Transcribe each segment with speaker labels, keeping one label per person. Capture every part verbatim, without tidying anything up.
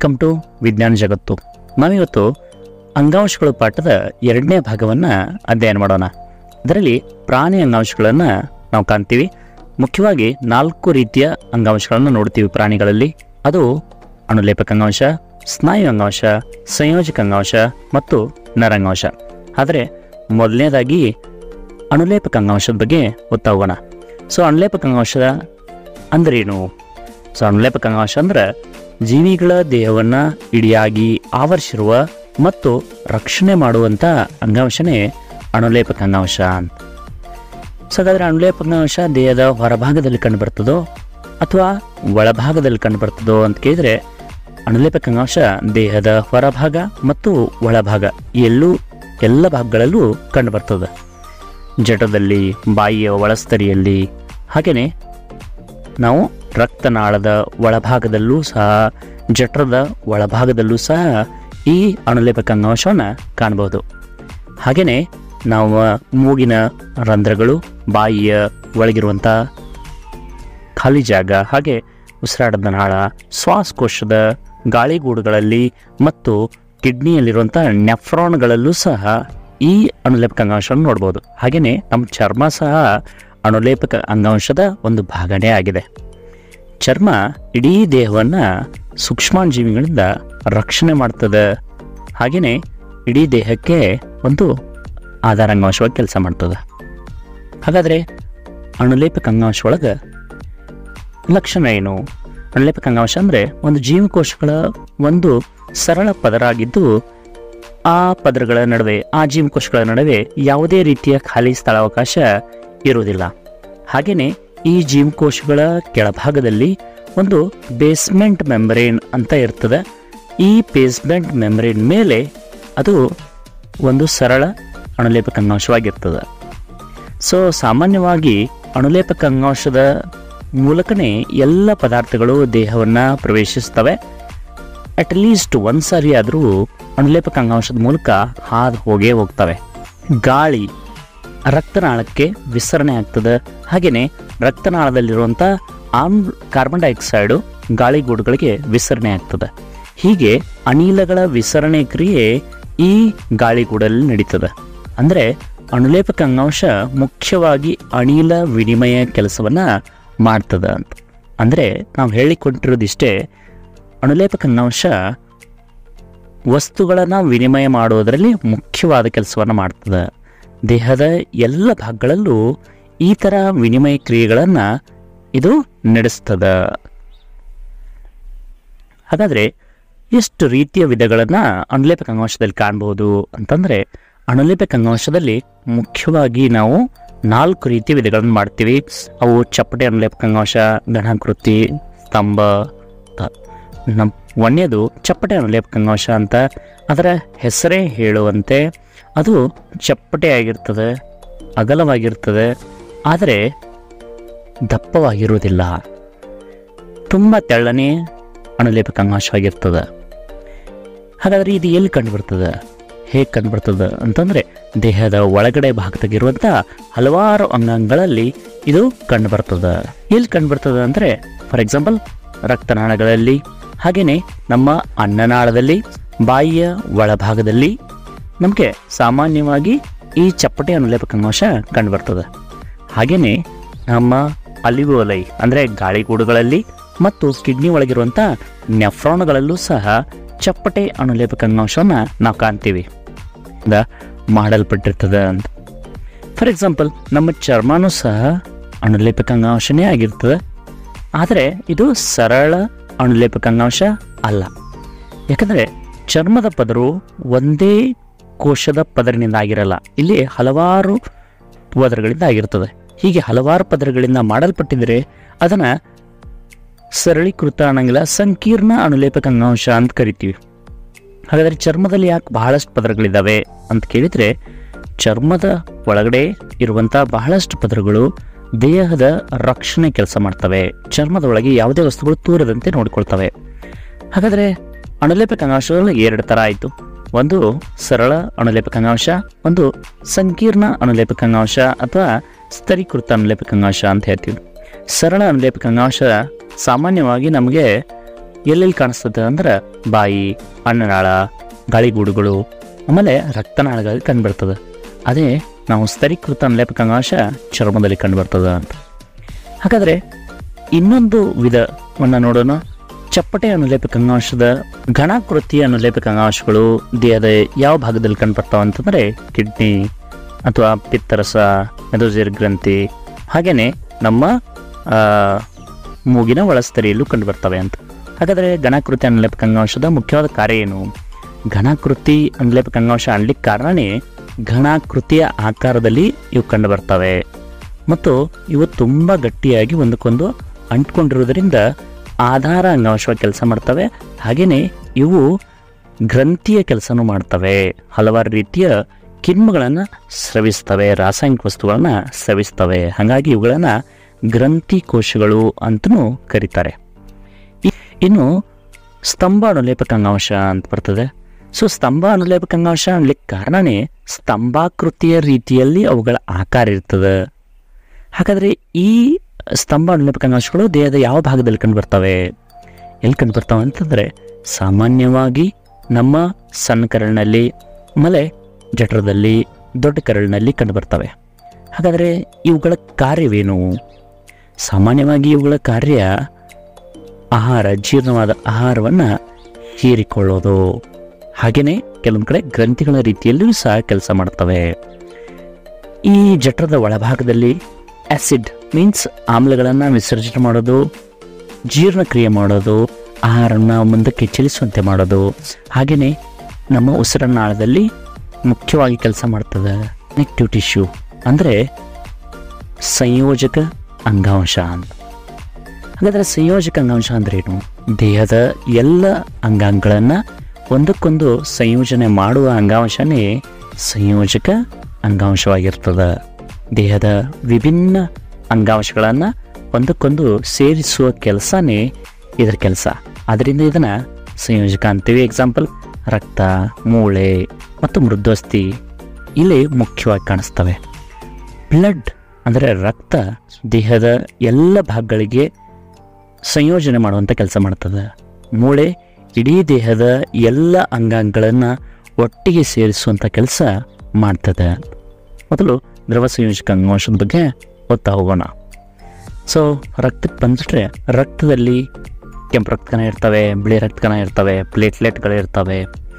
Speaker 1: Welcome to ವಿಜ್ಞಾನ ಜಗತ್ತು. ನಾವಿವತ್ತು ಅಂಗಾಂಶಗಳು ಪಾಠದ ಎರಡನೇ ಭಾಗವನ್ನು ಅಧ್ಯಯನ ಮಾಡೋಣ. ಅದರಲ್ಲಿ ಪ್ರಾಣಿ ಅಂಗಾಂಶಗಳನ್ನು ನಾವು ಕಾಣ್ತೀವಿ. ಮುಖ್ಯವಾಗಿ ನಾಲ್ಕು ರೀತಿಯ ಅಂಗಾಂಶಗಳನ್ನು ನೋಡ್ತೀವಿ ಪ್ರಾಣಿಗಳಲ್ಲಿ. ಅದು ಅಣುಲೇಪಕ ಅಂಗಾಂಶ, ಸ್ನಾಯು ಅಂಗಾಂಶ, ಸಂಯೋಜಕ ಅಂಗಾಂಶ ಮತ್ತು ನರಂಗಾಂಶ. ಆದರೆ ಮೊದಲನೇದಾಗಿ ಅಣುಲೇಪಕ ಅಂಗಾಂಶದ ಬಗ್ಗೆ ಗೊತ್ತಾಗೋಣ. ಸೊ ಅಣುಲೇಪಕ ಅಂಗಾಂಶ ಅಂದ್ರೇನು? ಸೊ ಅಣುಲೇಪಕ ಅಂಗಾಂಶ ಅಂದ್ರೆ ಜೀವಿಗಳ ದೇಹವನ್ನು ಇಡಿಯಾಗಿ ಆವರಿಸಿರುವ ಮತ್ತು ರಕ್ಷಣೆ ಮಾಡುವಂಥ ಅಂಗಾಂಶನೇ ಅಣುಲೇಪಕ ಅಂಗಾಂಶ ಅಂತ. ಸೊ ಹಾಗಾದರೆ ಅಣುಲೇಪಕ ಅಂಗಾಂಶ ದೇಹದ ಹೊರಭಾಗದಲ್ಲಿ ಕಂಡುಬರ್ತದೋ ಅಥವಾ ಒಳಭಾಗದಲ್ಲಿ ಕಂಡುಬರ್ತದೋ ಅಂತ ಕೇಳಿದರೆ, ಅಣುಲೇಪಕ ಅಂಗಾಂಶ ದೇಹದ ಹೊರಭಾಗ ಮತ್ತು ಒಳಭಾಗ ಎಲ್ಲೂ ಎಲ್ಲ ಭಾಗಗಳಲ್ಲೂ ಕಂಡುಬರ್ತದೆ. ಜಠರದಲ್ಲಿ, ಬಾಯಿಯ ಒಳಸ್ತರಿಯಲ್ಲಿ, ಹಾಗೆಯೇ ನಾವು ರಕ್ತನಾಳದ ಒಳಭಾಗದಲ್ಲೂ ಸಹ, ಜಠರದ ಒಳಭಾಗದಲ್ಲೂ ಸಹ ಈ ಅಣುಲೇಪಕ ಅಂಗಾಂಶವನ್ನು ಕಾಣಬಹುದು. ಹಾಗೆಯೇ ನಾವು ಮೂಗಿನ ರಂಧ್ರಗಳು, ಬಾಯಿಯ ಒಳಗಿರುವಂಥ ಖಾಲಿ ಜಾಗ, ಹಾಗೆ ಉಸಿರಾಟದ ನಾಳ, ಶ್ವಾಸಕೋಶದ ಗಾಳಿಗೂಡುಗಳಲ್ಲಿ ಮತ್ತು ಕಿಡ್ನಿಯಲ್ಲಿರುವಂಥ ನೆಫ್ರಾನ್ಗಳಲ್ಲೂ ಸಹ ಈ ಅಣುಲೇಪಕ ಅಂಗಾಂಶವನ್ನು ನೋಡ್ಬೋದು. ಹಾಗೆಯೇ ನಮ್ಮ ಚರ್ಮ ಸಹ ಅಣುಲೇಪಕ ಅಂಗಾಂಶದ ಒಂದು ಭಾಗನೇ ಆಗಿದೆ. ಚರ್ಮ ಇಡೀ ದೇಹವನ್ನು ಸೂಕ್ಷ್ಮಾಣುಜೀವಿಗಳಿಂದ ರಕ್ಷಣೆ ಮಾಡ್ತದೆ. ಹಾಗೆಯೇ ಇಡೀ ದೇಹಕ್ಕೆ ಒಂದು ಆಧಾರ ಅಂಗಾಂಶವಾಗಿ ಕೆಲಸ ಮಾಡ್ತದೆ. ಹಾಗಾದರೆ ಅಣುಲೇಪಕ ಅಂಗಾಂಶ ಒಳಗೆ ಲಕ್ಷಣ ಏನು? ಅಣುಲೇಪಕ ಅಂಗಾಂಶ ಅಂದರೆ ಒಂದು ಜೀವಕೋಶಗಳ ಒಂದು ಸರಳ ಪದರ ಆಗಿದ್ದು, ಆ ಪದರಗಳ ನಡುವೆ, ಆ ಜೀವಕೋಶಗಳ ನಡುವೆ ಯಾವುದೇ ರೀತಿಯ ಖಾಲಿ ಸ್ಥಳಾವಕಾಶ ಇರುವುದಿಲ್ಲ. ಹಾಗೆಯೇ ಈ ಜೀವಕೋಶಗಳ ಕೆಳಭಾಗದಲ್ಲಿ ಒಂದು ಬೇಸ್ಮೆಂಟ್ ಮೆಂಬ್ರೇನ್ ಅಂತ ಇರ್ತದೆ. ಈ ಬೇಸ್ಮೆಂಟ್ ಮೆಂಬ್ರೇನ್ ಮೇಲೆ ಅದು ಒಂದು ಸರಳ ಅಣುಲೇಪಕ ಅಂಗಾಂಶವಾಗಿರ್ತದೆ. ಸೊ ಸಾಮಾನ್ಯವಾಗಿ ಅಣುಲೇಪಕ ಅಂಗಾಂಶದ ಮೂಲಕನೇ ಎಲ್ಲ ಪದಾರ್ಥಗಳು ದೇಹವನ್ನು ಪ್ರವೇಶಿಸ್ತವೆ. ಅಟ್ ಲೀಸ್ಟ್ ಒಂದು ಸಾರಿ ಆದರೂ ಅಣುಲೇಪಕ ಅಂಗಾಂಶದ ಮೂಲಕ ಹಾದು ಹೋಗೇ ಹೋಗ್ತವೆ. ಗಾಳಿ ರಕ್ತನಾಳಕ್ಕೆ ವಿಸರಣೆ ಆಗ್ತದೆ. ಹಾಗೆಯೇ ರಕ್ತನಾಳದಲ್ಲಿರುವಂಥ ಆಮ್ ಕಾರ್ಬನ್ ಡೈಆಕ್ಸೈಡು ಗಾಳಿಗೂಡುಗಳಿಗೆ ವಿಸರಣೆ ಆಗ್ತದೆ. ಹೀಗೆ ಅನಿಲಗಳ ವಿಸರಣೆ ಕ್ರಿಯೆ ಈ ಗಾಳಿಗೂಡಲ್ಲಿ ನಡೀತದೆ. ಅಂದರೆ ಅಣುಲೇಪಕ ಅಂಗಾಂಶ ಮುಖ್ಯವಾಗಿ ಅನಿಲ ವಿನಿಮಯ ಕೆಲಸವನ್ನು ಮಾಡ್ತದೆ ಅಂತ. ಅಂದರೆ ನಾವು ಹೇಳಿಕೊಟ್ಟಿರೋದಿಷ್ಟೇ, ಅಣುಲೇಪಕ ಅಂಗಾಂಶ ವಸ್ತುಗಳನ್ನು ವಿನಿಮಯ ಮಾಡೋದರಲ್ಲಿ ಮುಖ್ಯವಾದ ಕೆಲಸವನ್ನು ಮಾಡ್ತದೆ. ದೇಹದ ಎಲ್ಲ ಭಾಗಗಳಲ್ಲೂ ಈ ಥರ ವಿನಿಮಯ ಕ್ರಿಯೆಗಳನ್ನು ಇದು ನಡೆಸ್ತದೆ. ಹಾಗಾದರೆ ಎಷ್ಟು ರೀತಿಯ ವಿಧಗಳನ್ನು ಅಣುಲೇಪಕ ಅಂಗಾಂಶದಲ್ಲಿ ಕಾಣಬಹುದು ಅಂತಂದರೆ, ಅಣುಲೇಪಕ ಅಂಗಾಂಶದಲ್ಲಿ ಮುಖ್ಯವಾಗಿ ನಾವು ನಾಲ್ಕು ರೀತಿಯ ವಿಧಗಳನ್ನು ಮಾಡ್ತೀವಿ. ಅವು ಚಪ್ಪಟೆ ಅಣುಲೇಪಕ ಅಂಗಾಂಶ, ಘನಾಕೃತಿ, ಸ್ತಂಭ. ನಮ್ಮ ಒಂದನೇದು ಚಪ್ಪಟೆ ಅಣುಲೇಪಕ ಅಂಗಾಂಶ ಅಂತ. ಅದರ ಹೆಸರೇ ಹೇಳುವಂತೆ ಅದು ಚಪ್ಪಟೆಯಾಗಿರ್ತದೆ, ಅಗಲವಾಗಿರ್ತದೆ, ಆದರೆ ದಪ್ಪವಾಗಿರುವುದಿಲ್ಲ. ತುಂಬ ತೆಳ್ಳನೆ ಅಣುಲೇಪಕ ಅಂಗಾಂಶವಾಗಿರ್ತದೆ. ಹಾಗಾದರೆ ಇದು ಎಲ್ಲಿ ಕಂಡುಬರ್ತದೆ, ಹೇಗೆ ಕಂಡುಬರ್ತದೆ ಅಂತಂದರೆ, ದೇಹದ ಒಳಗಡೆ ಭಾಗದಾಗಿರುವಂಥ ಹಲವಾರು ಅಂಗಾಂಗಗಳಲ್ಲಿ ಇದು ಕಂಡುಬರ್ತದೆ. ಎಲ್ಲಿ ಕಂಡುಬರ್ತದೆ ಅಂದರೆ, ಫಾರ್ ಎಕ್ಸಾಂಪಲ್ ರಕ್ತನಾಳಗಳಲ್ಲಿ, ಹಾಗೆಯೇ ನಮ್ಮ ಅನ್ನನಾಳದಲ್ಲಿ, ಬಾಯಿಯ ಒಳಭಾಗದಲ್ಲಿ ನಮಗೆ ಸಾಮಾನ್ಯವಾಗಿ ಈ ಚಪ್ಪಟೆ ಅಣುಲೇಪಕ ಅಂಗಾಂಶ ಕಂಡುಬರ್ತದೆ. ಹಾಗೆಯೇ ನಮ್ಮ ಅಲಿವೋಲೈ ಅಂದರೆ ಗಾಳಿಗೂಡುಗಳಲ್ಲಿ ಮತ್ತು ಕಿಡ್ನಿ ಒಳಗಿರುವಂಥ ನೆಫ್ರಾನ್ಗಳಲ್ಲೂ ಸಹ ಚಪ್ಪಟೆ ಅಣುಲೇಪಕ ಅಂಗಾಂಶವನ್ನು ನಾವು ಕಾಣ್ತೀವಿ ಮಾಡಲ್ಪಟ್ಟಿರ್ತದೆ ಅಂತ. ಫಾರ್ ಎಕ್ಸಾಂಪಲ್ ನಮ್ಮ ಚರ್ಮನೂ ಸಹ ಅಣುಲೇಪಕ ಅಂಗಾಂಶನೇ ಆಗಿರ್ತದೆ. ಆದರೆ ಇದು ಸರಳ ಅಣುಲೇಪಕ ಅಂಗಾಂಶ ಅಲ್ಲ. ಯಾಕಂದರೆ ಚರ್ಮದ ಪದರು ಒಂದೇ ಕೋಶದ ಪದರಿನಿಂದ ಆಗಿರಲ್ಲ. ಇಲ್ಲಿ ಹಲವಾರು ಪದರಗಳಿಂದ ಆಗಿರ್ತದೆ. ಹೀಗೆ ಹಲವಾರು ಪದರಗಳಿಂದ ಮಾಡಲ್ಪಟ್ಟಿದ್ದರೆ ಅದನ್ನು ಸರಳೀಕೃತ ಅನ್ನಂಗಿಲ್ಲ, ಸಂಕೀರ್ಣ ಅಣುಲೇಪಕ ಅಂಗಾಂಶ ಅಂತ ಕರಿತೀವಿ. ಹಾಗಾದರೆ ಚರ್ಮದಲ್ಲಿ ಯಾಕೆ ಬಹಳಷ್ಟು ಪದರಗಳಿದ್ದಾವೆ ಅಂತ ಕೇಳಿದರೆ, ಚರ್ಮದ ಒಳಗಡೆ ಇರುವಂಥ ಬಹಳಷ್ಟು ಪದರಗಳು ದೇಹದ ರಕ್ಷಣೆ ಕೆಲಸ ಮಾಡ್ತವೆ. ಚರ್ಮದ ಒಳಗೆ ಯಾವುದೇ ವಸ್ತುಗಳು ತೂರದಂತೆ ನೋಡಿಕೊಳ್ತವೆ. ಹಾಗಾದರೆ ಅಣುಲೇಪಕ ಅಂಗಾಂಶಗಳು ಎರಡು ಥರ ಆಯಿತು. ಒಂದು ಸರಳ ಅಣುಲೇಪಕ ಅಂಗಾಂಶ, ಒಂದು ಸಂಕೀರ್ಣ ಅಣುಲೇಪಕ ಅಂಗಾಂಶ ಅಥವಾ ಸ್ತರೀಕೃತ ಅಣುಲೇಪಕ ಅಂಗಾಂಶ ಅಂತ ಹೇಳ್ತೀವಿ. ಸರಳ ಅಣುಲೇಪಕ ಅಂಗಾಂಶ ಸಾಮಾನ್ಯವಾಗಿ ನಮಗೆ ಎಲ್ಲೆಲ್ಲಿ ಕಾಣಿಸ್ತದೆ ಅಂದ್ರೆ ಬಾಯಿ, ಅನ್ನನಾಳ, ಗಾಳಿಗೂಡುಗಳು, ಆಮೇಲೆ ರಕ್ತನಾಳಗಳಲ್ಲಿ ಕಂಡುಬರ್ತದೆ. ಅದೇ ನಾವು ಸ್ತರೀಕೃತ ಅನುಲೇಪಕಾಂಗಾಂಶ ಚರ್ಮದಲ್ಲಿ ಕಂಡುಬರ್ತದೆ ಅಂತ. ಹಾಗಾದರೆ ಇನ್ನೊಂದು ವಿಧವನ್ನು ನೋಡೋಣ. ಚಪ್ಪಟೆ ಅನುಲೇಪಕಾಂಗಾಂಶದ ಘನಾಕೃತಿ ಅನುಲೇಪಕಾಂಗಾಂಶಗಳು ದೇಹದ ಯಾವ ಭಾಗದಲ್ಲಿ ಕಂಡುಬರ್ತಾವೆ ಅಂತಂದರೆ ಕಿಡ್ನಿ ಅಥವಾ ಪಿತ್ತರಸ, ಮೆದೋಜಿರ್ ಗ್ರಂಥಿ, ಹಾಗೆಯೇ ನಮ್ಮ ಮೂಗಿನ ಒಳಸ್ತರಿಯಲ್ಲೂ ಕಂಡುಬರ್ತವೆ ಅಂತ. ಹಾಗಾದರೆ ಘನಾಕೃತಿ ಅನುಲೇಪಕಾಂಗಾಂಶದ ಮುಖ್ಯವಾದ ಕಾರ್ಯ ಏನು? ಘನಾಕೃತಿ ಅನುಲೇಪಕಾಂಗಾಂಶ ಅನ್ಲಿಕ್ಕೆ ಕಾರಣನೇ ಘನಾಕೃತಿಯ ಆಕಾರದಲ್ಲಿ ಇವು ಕಂಡುಬರ್ತವೆ ಮತ್ತು ಇವು ತುಂಬ ಗಟ್ಟಿಯಾಗಿ ಒಂದಕ್ಕೊಂದು ಅಂಟ್ಕೊಂಡಿರೋದ್ರಿಂದ ಆಧಾರ ಅಂಗಾಂಶವಾಗಿ ಕೆಲಸ ಮಾಡ್ತವೆ. ಹಾಗೆಯೇ ಇವು ಗ್ರಂಥಿಯ ಕೆಲಸನೂ ಮಾಡ್ತವೆ. ಹಲವಾರು ರೀತಿಯ ಕಿಣ್ವಗಳನ್ನು ಸ್ರವಿಸ್ತವೆ, ರಾಸಾಯನಿಕ ವಸ್ತುಗಳನ್ನು ಸ್ರವಿಸ್ತವೆ. ಹಾಗಾಗಿ ಇವುಗಳನ್ನು ಗ್ರಂಥಿ ಕೋಶಗಳು ಅಂತಲೂ ಕರೀತಾರೆ. ಇನ್ನು ಸ್ತಂಭ ಅನುಲೇಪಕಾಂಗಾಂಶ ಅಂತ ಬರ್ತದೆ. ಸೊ ಸ್ತಂಭ ಅನುಲೇಪಕಾಂಗಾಂಶ ಅನ್ಲಿಕ್ಕೆ ಕಾರಣನೇ ಸ್ತಂಭಾಕೃತಿಯ ರೀತಿಯಲ್ಲಿ ಅವುಗಳ ಆಕಾರ ಇರ್ತದೆ. ಹಾಗಾದರೆ ಈ ಸ್ತಂಭ ಅನುಲೇಪಕಾಂಗಾಂಶಗಳು ದೇಹದ ಯಾವ ಭಾಗದಲ್ಲಿ ಕಂಡುಬರ್ತವೆ? ಎಲ್ಲಿ ಕಂಡುಬರ್ತವೆ ಅಂತಂದರೆ ಸಾಮಾನ್ಯವಾಗಿ ನಮ್ಮ ಸಣ್ಣ ಕರಳಿನಲ್ಲಿ, ಆಮೇಲೆ ಜಠರದಲ್ಲಿ, ದೊಡ್ಡ ಕರಳಿನಲ್ಲಿ ಕಂಡುಬರ್ತವೆ. ಹಾಗಾದರೆ ಇವುಗಳ ಕಾರ್ಯವೇನು? ಸಾಮಾನ್ಯವಾಗಿ ಇವುಗಳ ಕಾರ್ಯ ಆಹಾರ, ಜೀರ್ಣವಾದ ಆಹಾರವನ್ನು ಹೀರಿಕೊಳ್ಳೋದು. ಹಾಗೆಯೇ ಕೆಲವೊಂದು ಕಡೆ ಗ್ರಂಥಿಗಳ ರೀತಿಯಲ್ಲಿಯೂ ಸಹ ಕೆಲಸ ಮಾಡ್ತವೆ. ಈ ಜಠರದ ಒಳಭಾಗದಲ್ಲಿ ಆ್ಯಸಿಡ್ ಮೀನ್ಸ್ ಆಮ್ಲಗಳನ್ನು ವಿಸರ್ಜನೆ ಮಾಡೋದು, ಜೀರ್ಣಕ್ರಿಯೆ ಮಾಡೋದು, ಆಹಾರವನ್ನು ಮುಂದಕ್ಕೆ ಚಲಿಸುವಂತೆ ಮಾಡೋದು, ಹಾಗೆಯೇ ನಮ್ಮ ಉಸಿರನ್ನಾಳದಲ್ಲಿ ಮುಖ್ಯವಾಗಿ ಕೆಲಸ ಮಾಡ್ತದೆ. ಕನೆಕ್ಟಿವ್ ಟಿಶ್ಯೂ ಅಂದರೆ ಸಂಯೋಜಕ ಅಂಗಾಂಶ ಅಂತ. ಹಾಗಾದರೆ ಸಂಯೋಜಕ ಅಂಗಾಂಶ ಅಂದ್ರೇನು? ದೇಹದ ಎಲ್ಲ ಅಂಗಾಂಗಗಳನ್ನು ಒಂದಕ್ಕೊಂದು ಸಂಯೋಜನೆ ಮಾಡುವ ಅಂಗಾಂಶನೇ ಸಂಯೋಜಕ ಅಂಗಾಂಶವಾಗಿರ್ತದೆ. ದೇಹದ ವಿಭಿನ್ನ ಅಂಗಾಂಶಗಳನ್ನು ಒಂದಕ್ಕೊಂದು ಸೇರಿಸುವ ಕೆಲಸನೇ ಇದರ ಕೆಲಸ. ಅದರಿಂದ ಇದನ್ನು ಸಂಯೋಜಕ ಅಂತೀವಿ. ಎಕ್ಸಾಂಪಲ್ ರಕ್ತ, ಮೂಳೆ ಮತ್ತು ಮೃದ್ವಸ್ಥಿ ಇಲ್ಲಿ ಮುಖ್ಯವಾಗಿ ಕಾಣಿಸ್ತವೆ. ಬ್ಲಡ್ ಅಂದರೆ ರಕ್ತ ದೇಹದ ಎಲ್ಲ ಭಾಗಗಳಿಗೆ ಸಂಯೋಜನೆ ಮಾಡುವಂಥ ಕೆಲಸ ಮಾಡ್ತದೆ. ಮೂಳೆ ಇಡೀ ದೇಹದ ಎಲ್ಲ ಅಂಗಾಂಗಗಳನ್ನು ಒಟ್ಟಿಗೆ ಸೇರಿಸುವಂಥ ಕೆಲಸ ಮಾಡ್ತದೆ. ಮೊದಲು ದ್ರವ ಸಂಯೋಜಕ ಅಂಗಾಂಶದ ಬಗ್ಗೆ ಓದ್ತಾ ಹೋಗೋಣ. ಸೊ ರಕ್ತಕ್ಕೆ ಬಂದುಬಿಟ್ರೆ ರಕ್ತದಲ್ಲಿ ಕೆಂಪು ರಕ್ತ ಕಣ ಇರ್ತವೆ, ಬಿಳಿ ರಕ್ತ ಕಣ ಇರ್ತವೆ, ಪ್ಲೇಟ್ಲೆಟ್ಗಳು ಇರ್ತವೆ.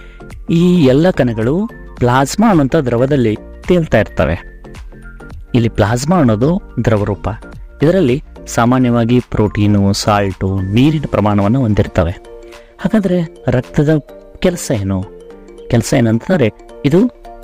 Speaker 1: ಈ ಎಲ್ಲ ಕಣಗಳು ಪ್ಲಾಸ್ಮಾ ಅನ್ನೋಂಥ ದ್ರವದಲ್ಲಿ ತೇಲ್ತಾ ಇರ್ತವೆ. ಇಲ್ಲಿ ಪ್ಲಾಸ್ಮಾ ಅನ್ನೋದು ದ್ರವ ರೂಪ. ಇದರಲ್ಲಿ ಸಾಮಾನ್ಯವಾಗಿ ಪ್ರೋಟೀನು, ಸಾಲ್ಟು, ನೀರಿನ ಪ್ರಮಾಣವನ್ನು ಹೊಂದಿರ್ತವೆ. ಹಾಗಾದರೆ ರಕ್ತದ ಕೆಲಸ ಏನು? ಕೆಲಸ ಏನಂತಂದರೆ ಇದು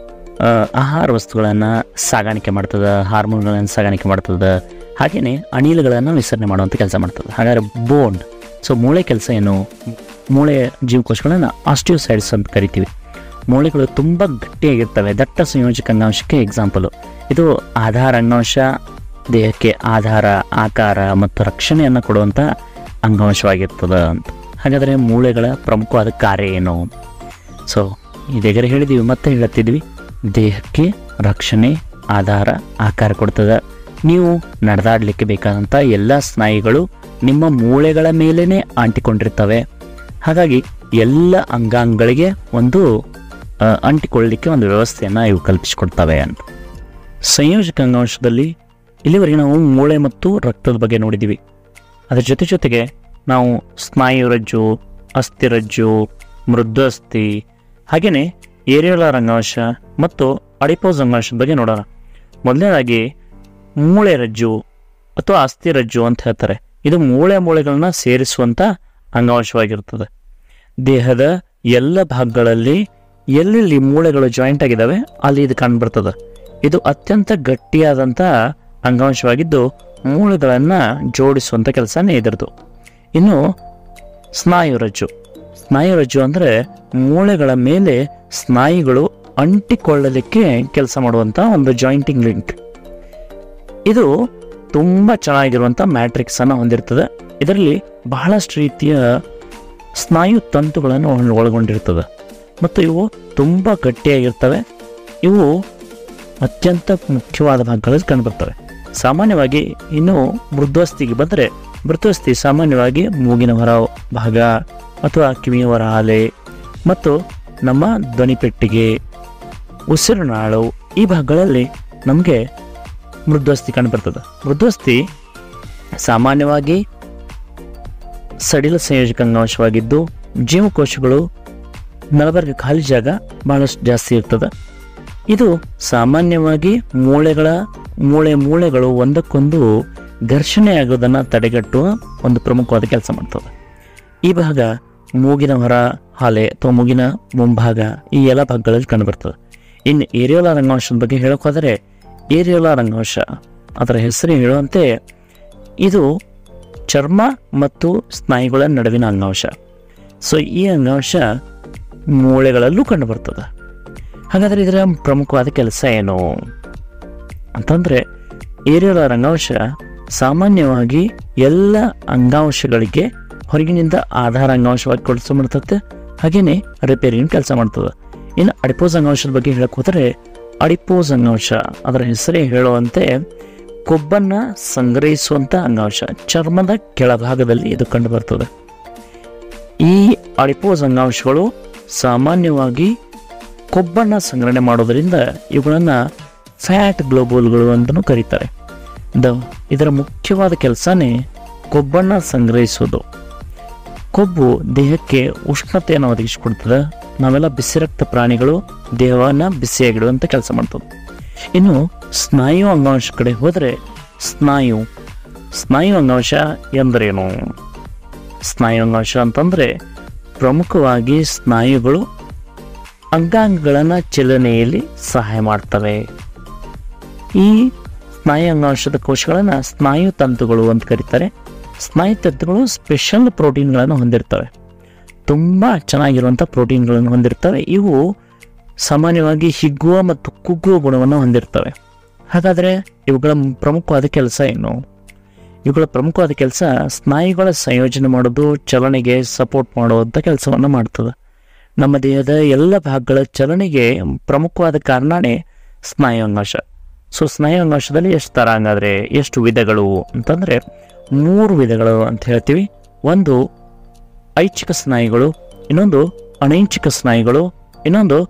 Speaker 1: ಆಹಾರ ವಸ್ತುಗಳನ್ನು ಸಾಗಾಣಿಕೆ ಮಾಡ್ತದೆ, ಹಾರ್ಮೋನ್ಗಳನ್ನು ಸಾಗಾಣಿಕೆ ಮಾಡ್ತದೆ, ಹಾಗೆಯೇ ಅನಿಲಗಳನ್ನು ವಿಸರ್ಜನೆ ಮಾಡುವಂಥ ಕೆಲಸ ಮಾಡ್ತದೆ. ಹಾಗಾದರೆ ಬೋನ್, ಸೊ ಮೂಳೆ ಕೆಲಸ ಏನು? ಮೂಳೆಯ ಜೀವಕೋಶಗಳನ್ನು ಆಸ್ಟಿಯೋಸೈಡ್ಸ್ ಅಂತ ಕರಿತೀವಿ. ಮೂಳೆಗಳು ತುಂಬ ಗಟ್ಟಿಯಾಗಿರ್ತವೆ. ದಟ್ಟ ಸಂಯೋಜಕ ಅಂಗಾಂಶಕ್ಕೆ ಎಕ್ಸಾಂಪಲು. ಇದು ಆಧಾರ ಅಂಗಾಂಶ, ದೇಹಕ್ಕೆ ಆಧಾರ, ಆಕಾರ ಮತ್ತು ರಕ್ಷಣೆಯನ್ನು ಕೊಡುವಂಥ ಅಂಗಾಂಶವಾಗಿರ್ತದೆ ಅಂತ. ಹಾಗಾದರೆ ಮೂಳೆಗಳ ಪ್ರಮುಖವಾದ ಕಾರ್ಯ ಏನು? ಸೊ ಇದೀಗ ಹೇಳಿದ್ದೀವಿ, ಮತ್ತೆ ಹೇಳುತ್ತಿದ್ವಿ, ದೇಹಕ್ಕೆ ರಕ್ಷಣೆ, ಆಧಾರ, ಆಕಾರ ಕೊಡ್ತದೆ. ನೀವು ನಡೆದಾಡಲಿಕ್ಕೆ ಬೇಕಾದಂಥ ಎಲ್ಲ ಸ್ನಾಯುಗಳು ನಿಮ್ಮ ಮೂಳೆಗಳ ಮೇಲೇ ಅಂಟಿಕೊಂಡಿರ್ತವೆ. ಹಾಗಾಗಿ ಎಲ್ಲ ಅಂಗಾಂಗಗಳಿಗೆ ಒಂದು ಅಂಟಿಕೊಳ್ಳಲಿಕ್ಕೆ ಒಂದು ವ್ಯವಸ್ಥೆಯನ್ನು ಇವು ಕಲ್ಪಿಸಿಕೊಡ್ತವೆ ಅಂತ. ಸಂಯೋಜಕ ಅಂಗಾಂಶದಲ್ಲಿ ಇಲ್ಲಿವರೆಗೆ ನಾವು ಮೂಳೆ ಮತ್ತು ರಕ್ತದ ಬಗ್ಗೆ ನೋಡಿದ್ದೀವಿ. ಅದರ ಜೊತೆ ಜೊತೆಗೆ ನಾವು ಸ್ನಾಯುರಜ್ಜು, ಅಸ್ಥಿರಜ್ಜು, ಮೃದ್ವಸ್ಥಿ, ಹಾಗೆಯೇ ಏರಿಯೋಲಾರ್ ಅಂಗಾಂಶ ಮತ್ತು ಅಡಿಪೋಸ್ ಅಂಗಾಂಶದ ಬಗ್ಗೆ ನೋಡೋಣ. ಮೊದಲನೇದಾಗಿ ಮೂಳೆ ರಜ್ಜು ಅಥವಾ ಅಸ್ಥಿರಜ್ಜು ಅಂತ ಹೇಳ್ತಾರೆ. ಇದು ಮೂಳೆ ಮೂಳೆಗಳನ್ನ ಸೇರಿಸುವಂಥ ಅಂಗಾಂಶವಾಗಿರ್ತದೆ. ದೇಹದ ಎಲ್ಲ ಭಾಗಗಳಲ್ಲಿ ಎಲ್ಲೆಲ್ಲಿ ಮೂಳೆಗಳು ಜಾಯಿಂಟ್ ಆಗಿದ್ದಾವೆ ಅಲ್ಲಿ ಇದು ಕಂಡುಬರ್ತದೆ. ಇದು ಅತ್ಯಂತ ಗಟ್ಟಿಯಾದಂಥ ಅಂಗಾಂಶವಾಗಿದ್ದು ಮೂಳೆಗಳನ್ನು ಜೋಡಿಸುವಂಥ ಕೆಲಸನೇ ಇದರದು. ಇನ್ನು ಸ್ನಾಯುರಜ್ಜು, ಸ್ನಾಯುರಜ್ಜು ಅಂದರೆ ಮೂಳೆಗಳ ಮೇಲೆ ಸ್ನಾಯುಗಳು ಅಂಟಿಕೊಳ್ಳಲಿಕ್ಕೆ ಕೆಲಸ ಮಾಡುವಂಥ ಒಂದು ಜಾಯಿಂಟಿಂಗ್ ಲಿಂಕ್. ಇದು ತುಂಬ ಚೆನ್ನಾಗಿರುವಂಥ ಮ್ಯಾಟ್ರಿಕ್ಸನ್ನು ಹೊಂದಿರ್ತದೆ. ಇದರಲ್ಲಿ ಬಹಳಷ್ಟು ರೀತಿಯ ಸ್ನಾಯು ತಂತುಗಳನ್ನು ಒಳಗೊಂಡಿರ್ತದೆ ಮತ್ತು ಇವು ತುಂಬ ಗಟ್ಟಿಯಾಗಿರ್ತವೆ. ಇವು ಅತ್ಯಂತ ಮುಖ್ಯವಾದ ಭಾಗಗಳಲ್ಲಿ ಕಂಡುಬರ್ತವೆ. ಸಾಮಾನ್ಯವಾಗಿ ಇನ್ನು ಮೃದ್ವಸ್ಥಿಗೆ ಬಂದರೆ ಮೃದುವಸ್ಥಿ ಸಾಮಾನ್ಯವಾಗಿ ಮೂಗಿನ ಹೊರ ಭಾಗ ಅಥವಾ ಕಿವಿಯ ಹೊರ ಹಾಲೆ ಮತ್ತು ನಮ್ಮ ಧ್ವನಿಪೆಟ್ಟಿಗೆ, ಉಸಿರುನಾಳು ಈ ಭಾಗಗಳಲ್ಲಿ ನಮಗೆ ಮೃದುವಸ್ಥಿ ಕಂಡುಬರ್ತದೆ. ಮೃದುವಸ್ಥಿ ಸಾಮಾನ್ಯವಾಗಿ ಸಡಿಲ ಸಂಯೋಜಕ ಅಂಗಾಂಶವಾಗಿದ್ದು ಜೀವಕೋಶಗಳು ನಲವರ್ಗ ಖಾಲಿ ಜಾಗ ಬಹಳಷ್ಟು ಜಾಸ್ತಿ ಇರ್ತದೆ. ಇದು ಸಾಮಾನ್ಯವಾಗಿ ಮೂಳೆಗಳ ಮೂಳೆ ಮೂಳೆಗಳು ಒಂದಕ್ಕೊಂದು ಘರ್ಷಣೆ ಆಗೋದನ್ನು ತಡೆಗಟ್ಟುವ ಒಂದು ಪ್ರಮುಖವಾದ ಕೆಲಸ ಮಾಡ್ತದೆ. ಈ ಭಾಗ ಮೂಗಿನ ಹೊರ ಹಾಲೆ ಅಥವಾ ಮೂಗಿನ ಮುಂಭಾಗ ಈ ಎಲ್ಲ ಭಾಗಗಳಲ್ಲಿ ಕಂಡುಬರ್ತದೆ. ಇನ್ನು ಏರಿಯೋಲಾರ್ ಅಂಗಾಂಶದ ಬಗ್ಗೆ ಹೇಳೋಕ್ಕಾದರೆ ಏರಿಯೋಲಾರ್ ಅಂಗಾಂಶ ಅದರ ಹೆಸರು ಹೇಳುವಂತೆ ಇದು ಚರ್ಮ ಮತ್ತು ಸ್ನಾಯುಗಳ ನಡುವಿನ ಅಂಗಾಂಶ. ಸೊ ಈ ಅಂಗಾಂಶ ಮೂಳೆಗಳಲ್ಲೂ ಕಂಡುಬರ್ತದೆ. ಹಾಗಾದರೆ ಇದರ ಪ್ರಮುಖವಾದ ಕೆಲಸ ಏನು ಅಂತಂದರೆ, ಏರಿಯೋಲಾರ್ ಅಂಗಾಂಶ ಸಾಮಾನ್ಯವಾಗಿ ಎಲ್ಲ ಅಂಗಾಂಶಗಳಿಗೆ ಹೊರಗಿನಿಂದ ಆಧಾರ ಅಂಗಾಂಶವಾಗಿ ಕೆಲಸ ಮಾಡ್ತದೆ, ಹಾಗೆಯೇ ರಿಪೇರಿನ ಕೆಲಸ ಮಾಡ್ತದೆ. ಇನ್ನು ಅಡಿಪೋಸ್ ಅಂಗಾಂಶದ ಬಗ್ಗೆ ಹೇಳಕ್ಕೆ ಹೋದರೆ, ಅಡಿಪೋಸ್ ಅಂಗಾಂಶ ಅದರ ಹೆಸರೇ ಹೇಳುವಂತೆ ಕೊಬ್ಬನ್ನು ಸಂಗ್ರಹಿಸುವಂಥ ಅಂಗಾಂಶ, ಚರ್ಮದ ಕೆಳಭಾಗದಲ್ಲಿ ಇದು ಕಂಡುಬರ್ತದೆ. ಈ ಅಡಿಪೋಸ್ ಅಂಗಾಂಶಗಳು ಸಾಮಾನ್ಯವಾಗಿ ಕೊಬ್ಬನ್ನು ಸಂಗ್ರಹಣೆ ಮಾಡೋದರಿಂದ ಇವುಗಳನ್ನು ಫ್ಯಾಟ್ ಗ್ಲೋಬುಲ್ಗಳು ಅಂತಲೂ ಕರೀತಾರೆ. ದ ಇದರ ಮುಖ್ಯವಾದ ಕೆಲಸನೇ ಕೊಬ್ಬನ್ನು ಸಂಗ್ರಹಿಸೋದು. ಕೊಬ್ಬು ದೇಹಕ್ಕೆ ಉಷ್ಣತೆಯನ್ನು ಒದಗಿಸಿಕೊಡ್ತದೆ. ನಾವೆಲ್ಲ ಬಿಸಿ ರಕ್ತ ಪ್ರಾಣಿಗಳು ದೇಹವನ್ನು ಬಿಸಿಯಾಗಿಡುವಂಥ ಕೆಲಸ ಮಾಡ್ತದೆ. ಇನ್ನು ಸ್ನಾಯು ಅಂಗಾಂಶ ಕಡೆ ಹೋದರೆ, ಸ್ನಾಯು ಸ್ನಾಯು ಅಂಗಾಂಶ ಎಂದರೇನು? ಸ್ನಾಯು ಅಂಗಾಂಶ ಅಂತಂದರೆ ಪ್ರಮುಖವಾಗಿ ಸ್ನಾಯುಗಳು ಅಂಗಾಂಗಗಳನ್ನು ಚಲನೆಯಲ್ಲಿ ಸಹಾಯ ಮಾಡ್ತವೆ. ಈ ಸ್ನಾಯು ಅಂಗಾಂಶದ ಕೋಶಗಳನ್ನು ಸ್ನಾಯು ತಂತುಗಳು ಅಂತ ಕರೀತಾರೆ. ಸ್ನಾಯು ತಂತುಗಳು ಸ್ಪೆಷಲ್ ಪ್ರೋಟೀನ್ಗಳನ್ನು ಹೊಂದಿರ್ತವೆ, ತುಂಬ ಚೆನ್ನಾಗಿರುವಂಥ ಪ್ರೋಟೀನ್ಗಳನ್ನು ಹೊಂದಿರ್ತವೆ. ಇವು ಸಾಮಾನ್ಯವಾಗಿ ಹಿಗ್ಗುವ ಮತ್ತು ಕುಗ್ಗುವ ಗುಣವನ್ನು ಹೊಂದಿರ್ತವೆ. ಹಾಗಾದರೆ ಇವುಗಳ ಪ್ರಮುಖವಾದ ಕೆಲಸ ಏನು? ಇವುಗಳ ಪ್ರಮುಖವಾದ ಕೆಲಸ ಸ್ನಾಯುಗಳ ಸಂಯೋಜನೆ ಮಾಡೋದು, ಚಲನೆಗೆ ಸಪೋರ್ಟ್ ಮಾಡುವಂಥ ಕೆಲಸವನ್ನು ಮಾಡ್ತದೆ. ನಮ್ಮ ದೇಹದ ಎಲ್ಲ ಭಾಗಗಳ ಚಲನೆಗೆ ಪ್ರಮುಖವಾದ ಕಾರಣನೇ ಸ್ನಾಯು ಅಂಗಾಂಶ. ಸೊ ಸ್ನಾಯು ಅಂಗಾಂಶದಲ್ಲಿ ಎಷ್ಟು ಥರ ಹಂಗಾದರೆ ಎಷ್ಟು ವಿಧಗಳು ಅಂತಂದರೆ ಮೂರು ವಿಧಗಳು ಅಂತ ಹೇಳ್ತೀವಿ. ಒಂದು ಐಚ್ಛಿಕ ಸ್ನಾಯುಗಳು, ಇನ್ನೊಂದು ಅನೈಚ್ಛಿಕ ಸ್ನಾಯುಗಳು, ಇನ್ನೊಂದು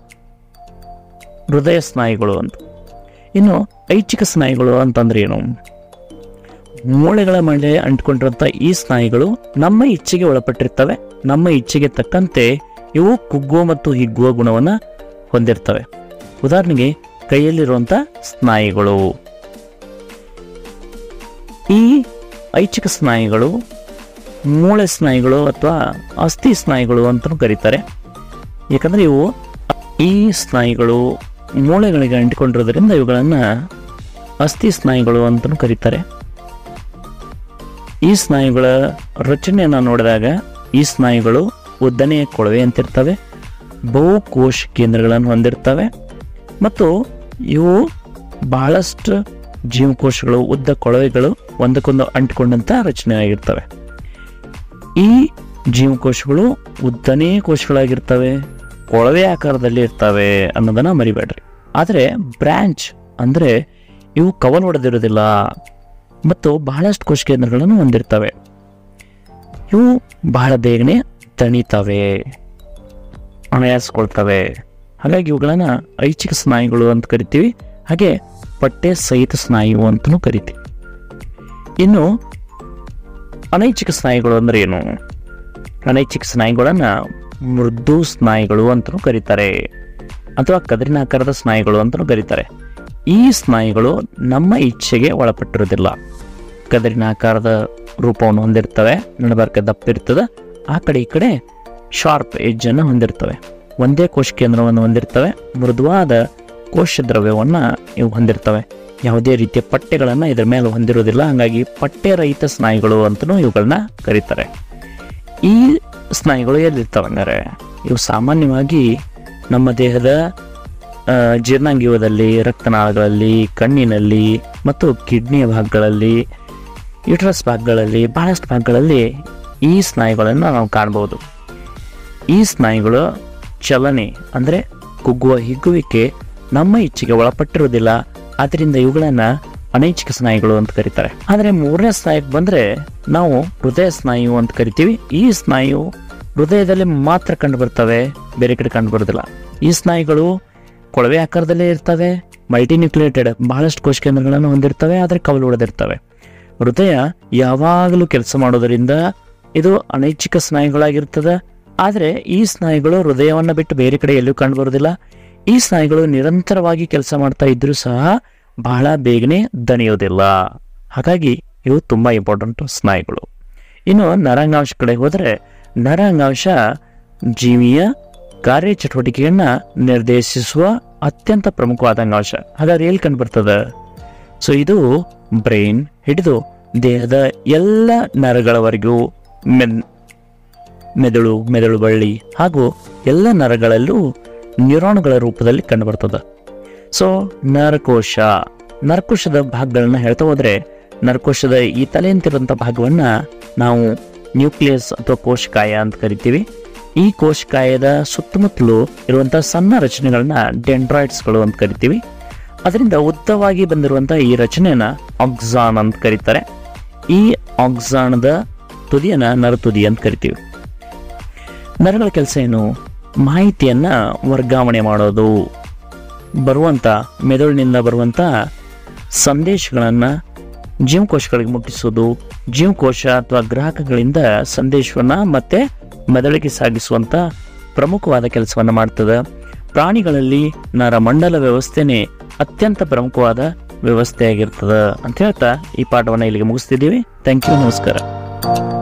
Speaker 1: ಹೃದಯ ಸ್ನಾಯುಗಳು ಅಂತ. ಇನ್ನು ಐಚ್ಛಿಕ ಸ್ನಾಯುಗಳು ಅಂತಂದ್ರೆ ಏನು? ಮೂಳೆಗಳ ಮೇಲೆ ಅಂಟಿಕೊಂಡಿರುವಂಥ ಈ ಸ್ನಾಯುಗಳು ನಮ್ಮ ಇಚ್ಛೆಗೆ ಒಳಪಟ್ಟಿರ್ತವೆ. ನಮ್ಮ ಇಚ್ಛೆಗೆ ತಕ್ಕಂತೆ ಇವು ಕುಗ್ಗುವ ಮತ್ತು ಹಿಗ್ಗುವ ಗುಣವನ್ನು ಹೊಂದಿರ್ತವೆ. ಉದಾಹರಣೆಗೆ ಕೈಯಲ್ಲಿರುವಂಥ ಸ್ನಾಯುಗಳು. ಈ ಐಚ್ಛಿಕ ಸ್ನಾಯುಗಳು ಮೂಳೆ ಸ್ನಾಯುಗಳು ಅಥವಾ ಅಸ್ಥಿ ಸ್ನಾಯುಗಳು ಅಂತಲೂ ಕರೀತಾರೆ. ಯಾಕಂದರೆ ಇವು ಈ ಸ್ನಾಯುಗಳು ಮೂಳೆಗಳಿಗೆ ಅಂಟಿಕೊಂಡಿರೋದ್ರಿಂದ ಇವುಗಳನ್ನು ಅಸ್ಥಿ ಸ್ನಾಯುಗಳು ಅಂತಲೂ ಕರೀತಾರೆ. ಈ ಸ್ನಾಯುಗಳ ರಚನೆಯನ್ನು ನೋಡಿದಾಗ ಈ ಸ್ನಾಯುಗಳು ಉದ್ದನೆಯ ಕೊಳವೆ ಅಂತಿರ್ತವೆ, ಬಹುಕೋಶ ಕೇಂದ್ರಗಳನ್ನು ಹೊಂದಿರ್ತವೆ ಮತ್ತು ಇವು ಬಹಳಷ್ಟು ಜೀವಕೋಶಗಳು, ಉದ್ದ ಕೊಳವೆಗಳು ಒಂದಕ್ಕೊಂದು ಅಂಟಿಕೊಂಡಂಥ ರಚನೆಯಾಗಿರ್ತವೆ. ಈ ಜೀವಕೋಶಗಳು ಉದ್ದನೇ ಕೋಶಗಳಾಗಿರ್ತವೆ, ಕೊಳವೆ ಆಕಾರದಲ್ಲಿ ಇರ್ತವೆ ಅನ್ನೋದನ್ನು ಮರಿಬೇಡ್ರಿ. ಆದರೆ ಬ್ರ್ಯಾಂಚ್ ಅಂದರೆ ಇವು ಕವಲು ಹೊಡೆದಿರೋದಿಲ್ಲ ಮತ್ತು ಬಹಳಷ್ಟು ಕೋಶ ಕೇಂದ್ರಗಳನ್ನು ಹೊಂದಿರ್ತವೆ. ಇವು ಬಹಳ ಬೇಗನೆ ತಣಿತವೆ, ಅಣಯಾಸ್ಕೊಳ್ತವೆ. ಹಾಗಾಗಿ ಇವುಗಳನ್ನು ಐಚ್ಛಿಕ ಸ್ನಾಯುಗಳು ಅಂತ ಕರಿತೀವಿ. ಹಾಗೆ ಪಟ್ಟೆ ಸಹಿತ ಸ್ನಾಯು ಅಂತಲೂ ಕರಿತೀವಿ. ಇನ್ನು ಅನೈಚ್ಛಿಕ ಸ್ನಾಯುಗಳು ಅಂದರೆ ಏನು? ಅನೈಚ್ಛಿಕ ಸ್ನಾಯುಗಳನ್ನು ಮೃದು ಸ್ನಾಯುಗಳು ಅಂತಲೂ ಕರೀತಾರೆ ಅಥವಾ ಕದರಿನ ಆಕಾರದ ಸ್ನಾಯುಗಳು ಅಂತಲೂ ಕರೀತಾರೆ. ಈ ಸ್ನಾಯುಗಳು ನಮ್ಮ ಇಚ್ಛೆಗೆ ಒಳಪಟ್ಟಿರೋದಿಲ್ಲ. ಕದರಿನ ಆಕಾರದ ರೂಪವನ್ನು ಹೊಂದಿರ್ತವೆ, ನಡಬರ್ಕ ದಪ್ಪ ಇರ್ತದೆ, ಆ ಕಡೆ ಈ ಕಡೆ ಶಾರ್ಪ್ ಎಜ್ಜನ್ನು ಹೊಂದಿರ್ತವೆ, ಒಂದೇ ಕೋಶ ಕೇಂದ್ರವನ್ನು ಹೊಂದಿರ್ತವೆ, ಮೃದುವಾದ ಕೋಶ ದ್ರವ್ಯವನ್ನು ಇವು ಹೊಂದಿರ್ತವೆ. ಯಾವುದೇ ರೀತಿಯ ಪಟ್ಟೆಗಳನ್ನು ಇದರ ಮೇಲೆ ಹೊಂದಿರೋದಿಲ್ಲ. ಹಾಗಾಗಿ ಪಟ್ಟೆ ರಹಿತ ಸ್ನಾಯುಗಳು ಅಂತಲೂ ಇವುಗಳನ್ನ ಕರೀತಾರೆ. ಈ ಸ್ನಾಯುಗಳು ಎಲ್ಲಿರ್ತವೆ ಹಂಗಾರೆ? ಇವು ಸಾಮಾನ್ಯವಾಗಿ ನಮ್ಮ ದೇಹದ ಜೀರ್ಣಾಂಗೀಯದಲ್ಲಿ, ರಕ್ತನಾಳಗಳಲ್ಲಿ, ಕಣ್ಣಿನಲ್ಲಿ ಮತ್ತು ಕಿಡ್ನಿಯ ಭಾಗಗಳಲ್ಲಿ, ಯುಟ್ರಸ್ ಭಾಗಗಳಲ್ಲಿ, ಬಹಳಷ್ಟು ಭಾಗಗಳಲ್ಲಿ ಈ ಸ್ನಾಯುಗಳನ್ನು ನಾವು ಕಾಣ್ಬೋದು. ಈ ಸ್ನಾಯುಗಳು ಚಲನೆ ಅಂದರೆ ಕುಗ್ಗುವ ಹಿಗ್ಗುವಿಕೆ ನಮ್ಮ ಇಚ್ಛೆಗೆ ಒಳಪಟ್ಟಿರೋದಿಲ್ಲ. ಆದ್ದರಿಂದ ಇವುಗಳನ್ನು ಅನೈಚ್ಛಿಕ ಸ್ನಾಯುಗಳು ಅಂತ ಕರೀತಾರೆ. ಆದರೆ ಮೂರನೇ ಸ್ನಾಯುಕ್ಕೆ ಬಂದರೆ ನಾವು ಹೃದಯ ಸ್ನಾಯು ಅಂತ ಕರಿತೀವಿ. ಈ ಸ್ನಾಯು ಹೃದಯದಲ್ಲಿ ಮಾತ್ರ ಕಂಡು ಬರ್ತವೆ, ಬೇರೆ ಕಡೆ ಕಂಡು ಬರೋದಿಲ್ಲ. ಈ ಸ್ನಾಯುಗಳು ಕೊಳವೆ ಆಕಾರದಲ್ಲೇ ಇರ್ತವೆ, ಮಲ್ಟಿನ್ಯೂಕ್ಲಿಯೇಟೆಡ್ ಬಹಳಷ್ಟು ಕೋಶ ಕೇಂದ್ರಗಳನ್ನು ಹೊಂದಿರ್ತವೆ, ಆದರೆ ಕವಲು ಉಳಿದಿರ್ತವೆ. ಹೃದಯ ಯಾವಾಗಲೂ ಕೆಲಸ ಮಾಡೋದರಿಂದ ಇದು ಅನೈಚ್ಛಿಕ ಸ್ನಾಯುಗಳಾಗಿರ್ತದೆ. ಆದರೆ ಈ ಸ್ನಾಯುಗಳು ಹೃದಯವನ್ನು ಬಿಟ್ಟು ಬೇರೆ ಕಡೆ ಎಲ್ಲೂ ಕಂಡು ಬರೋದಿಲ್ಲ. ಈ ಸ್ನಾಯುಗಳು ನಿರಂತರವಾಗಿ ಕೆಲಸ ಮಾಡ್ತಾ ಇದ್ರೂ ಸಹ ಬಹಳ ಬೇಗನೆ ದಣಿಯೋದಿಲ್ಲ. ಹಾಗಾಗಿ ಇವು ತುಂಬ ಇಂಪಾರ್ಟೆಂಟ್ ಸ್ನಾಯುಗಳು. ಇನ್ನು ನರಾಂಗಾಂಶ ಕಡೆ ಹೋದರೆ, ನರಾಂಗಾಂಶ ಜೀವಿಯ ಕಾರ್ಯಚಟುವಟಿಕೆಯನ್ನು ನಿರ್ದೇಶಿಸುವ ಅತ್ಯಂತ ಪ್ರಮುಖವಾದ ಅಂಗಾಂಶ. ಹಾಗಾದ್ರೆ ಎಲ್ಲಿ ಕಂಡು ಬರ್ತದೆ? ಸೊ ಇದು ಬ್ರೈನ್ ಹಿಡಿದು ದೇಹದ ಎಲ್ಲ ನರಗಳವರೆಗೂ ಮೆದ್ ಮೆದುಳು ಮೆದುಳು ಬಳ್ಳಿ ಹಾಗೂ ಎಲ್ಲ ನರಗಳಲ್ಲೂ ನ್ಯೂರಾನ್ಗಳ ರೂಪದಲ್ಲಿ ಕಂಡುಬರ್ತದೆ. ಸೊ ನರಕೋಶ, ನರಕೋಶದ ಭಾಗಗಳನ್ನ ಹೇಳ್ತಾ ಹೋದರೆ, ನರಕೋಶದ ಈ ತಲೆಯಂತಿರುವಂಥ ಭಾಗವನ್ನು ನಾವು ನ್ಯೂಕ್ಲಿಯಸ್ ಅಥವಾ ಕೋಶಕಾಯ ಅಂತ ಕರಿತೀವಿ. ಈ ಕೋಶಕಾಯದ ಸುತ್ತಮುತ್ತಲೂ ಇರುವಂಥ ಸಣ್ಣ ರಚನೆಗಳನ್ನ ಡೆಂಡ್ರಾಯ್ಡ್ಸ್ಗಳು ಅಂತ ಕರಿತೀವಿ. ಅದರಿಂದ ಉದ್ದವಾಗಿ ಬಂದಿರುವಂಥ ಈ ರಚನೆಯನ್ನ ಆಕ್ಸಾನ್ ಅಂತ ಕರೀತಾರೆ. ಈ ಆಕ್ಸಾನದ ತುದಿಯನ್ನ ನರತುದಿ ಅಂತ ಕರಿತೀವಿ. ನರಗಳ ಕೆಲಸ ಏನು? ಮಾಹಿತಿಯನ್ನ ವರ್ಗಾವಣೆ ಮಾಡೋದು, ಬರುವಂಥ ಮೆದುಳಿನಿಂದ ಬರುವಂಥ ಸಂದೇಶಗಳನ್ನು ಜೀವಕೋಶಗಳಿಗೆ ಮುಟ್ಟಿಸೋದು, ಜೀವಕೋಶ ಅಥವಾ ಗ್ರಾಹಕಗಳಿಂದ ಸಂದೇಶವನ್ನು ಮತ್ತೆ ಮೆದುಳಿಗೆ ಸಾಗಿಸುವಂಥ ಪ್ರಮುಖವಾದ ಕೆಲಸವನ್ನು ಮಾಡ್ತದೆ. ಪ್ರಾಣಿಗಳಲ್ಲಿ ನರಮಂಡಲ ವ್ಯವಸ್ಥೆನೇ ಅತ್ಯಂತ ಪ್ರಮುಖವಾದ ವ್ಯವಸ್ಥೆಯಾಗಿರ್ತದೆ ಅಂತ ಹೇಳ್ತಾ ಈ ಪಾಠವನ್ನು ಇಲ್ಲಿಗೆ ಮುಗಿಸ್ತಿದ್ದೀವಿ. ಥ್ಯಾಂಕ್ ಯು, ನಮಸ್ಕಾರ.